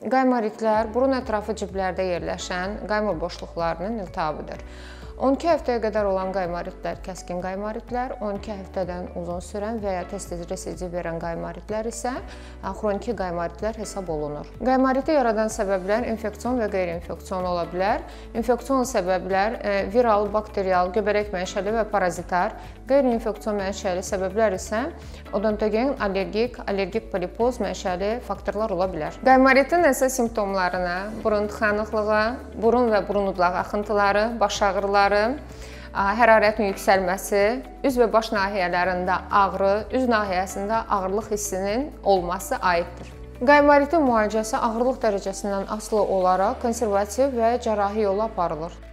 Qaymaritlər burun ətrafı ciblərdə yerləşən qaymur boşluqlarının iltihabıdır. 12 həftəyə qədər olan qaymaritlər kəskin qaymaritlər, 12 həftədən uzun sürən və ya tez-tez residiv verən qaymaritlər isə xroniki qaymaritlər hesab olunur. Qaymariti yaradan səbəblər infeksion və qeyri-infeksion ola bilər. İnfeksion səbəblər viral, bakterial, göbələk mənşəli və parazitar, qeyri-infeksion mənşəli səbəblər isə odontogen, allergik polipoz mənşəli faktorlar ola bilər. Qaymaritin əsas simptomlarına burun tıxanıqlığı, burun və burun udlağı axıntıları, baş ağrıları, hərarətin yüksəlməsi, üz və baş nahiyələrində ağrı, üz nahiyəsində ağırlıq hissinin olması aiddir. Qaymaritin müalicəsi ağırlıq dərəcəsindən asılı olaraq konservativ və cərrahi yolla aparılır.